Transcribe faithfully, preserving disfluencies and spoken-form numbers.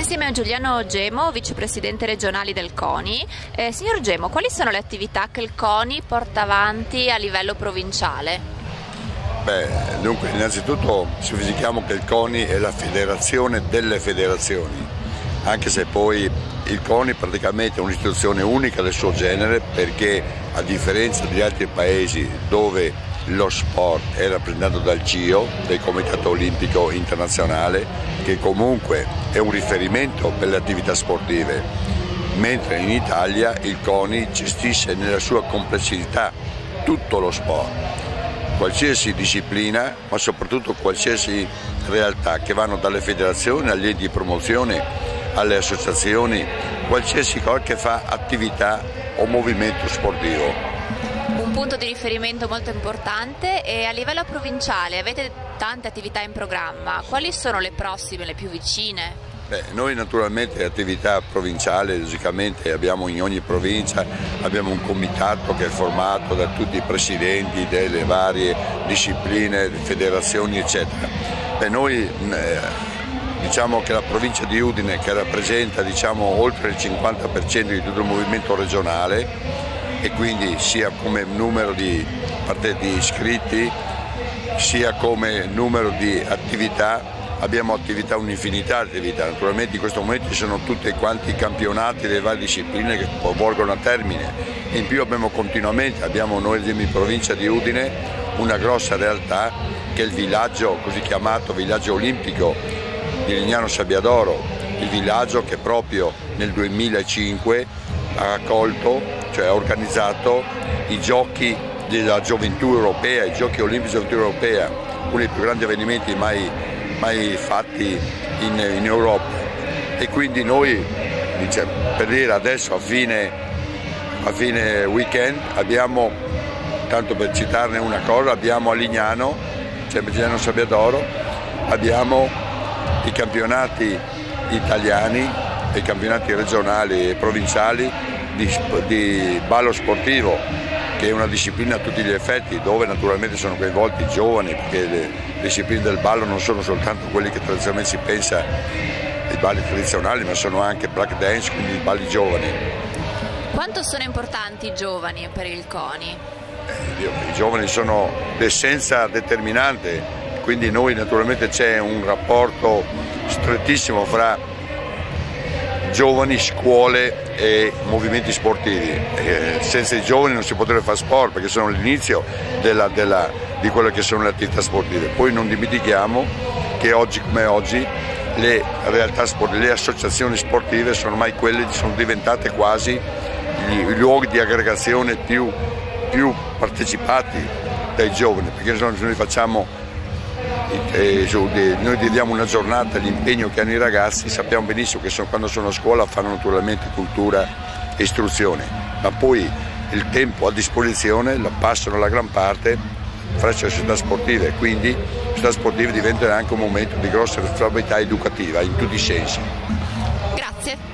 insieme a Giuliano Gemo, vicepresidente regionale del CONI. Eh, signor Gemo, quali sono le attività che il CONI porta avanti a livello provinciale? Beh, dunque, innanzitutto specifichiamo che il CONI è la federazione delle federazioni, anche se poi il CONI praticamente è un'istituzione unica del suo genere, perché a differenza di altri paesi dove lo sport è rappresentato dal C I O, del Comitato Olimpico Internazionale, che comunque è un riferimento per le attività sportive, mentre in Italia il CONI gestisce nella sua complessità tutto lo sport, qualsiasi disciplina, ma soprattutto qualsiasi realtà, che vanno dalle federazioni agli enti di promozione, alle associazioni, qualsiasi cosa che fa attività o movimento sportivo. Un punto di riferimento molto importante. E a livello provinciale avete tante attività in programma, quali sono le prossime, le più vicine? Beh, noi naturalmente attività provinciali, logicamente abbiamo in ogni provincia abbiamo un comitato che è formato da tutti i presidenti delle varie discipline, federazioni eccetera. Beh, noi eh, diciamo che la provincia di Udine, che rappresenta diciamo oltre il cinquanta per cento di tutto il movimento regionale, e quindi sia come numero di, di iscritti sia come numero di attività, abbiamo attività, un'infinità di attività. Naturalmente in questo momento ci sono tutti quanti i campionati delle varie discipline che volgono a termine. In più abbiamo continuamente, abbiamo noi in provincia di Udine una grossa realtà che è il villaggio, così chiamato villaggio olimpico di Lignano Sabbiadoro, il villaggio che proprio nel duemilacinque ha accolto, cioè ha organizzato i giochi della gioventù europea, i giochi olimpici della gioventù europea, uno dei più grandi avvenimenti mai, mai fatti in, in Europa. E quindi noi, per dire adesso a fine, a fine weekend, abbiamo, tanto per citarne una cosa, abbiamo a Lignano, sempre Lignano Sabbiadoro, abbiamo i campionati italiani e i campionati regionali e provinciali di, di ballo sportivo, che è una disciplina a tutti gli effetti, dove naturalmente sono coinvolti i giovani, perché le discipline del ballo non sono soltanto quelli che tradizionalmente si pensa ai balli tradizionali, ma sono anche black dance, quindi i balli giovani. Quanto sono importanti i giovani per il CONI? Eh, I giovani sono l'essenza determinante, quindi noi naturalmente c'è un rapporto strettissimo fra giovani, scuole e movimenti sportivi. Eh, senza i giovani non si potrebbe fare sport, perché sono l'inizio della, della, di quelle che sono le attività sportive. Poi non dimentichiamo che oggi come oggi le realtà sportive, le associazioni sportive sono ormai quelle, sono diventate quasi gli, i luoghi di aggregazione più, più partecipati dai giovani, perché noi facciamo Eh, noi diamo una giornata all'impegno che hanno i ragazzi, sappiamo benissimo che sono, quando sono a scuola fanno naturalmente cultura e istruzione, ma poi il tempo a disposizione lo passano la gran parte fra le società sportive, quindi le società sportive diventano anche un momento di grossa responsabilità educativa in tutti i sensi. Grazie.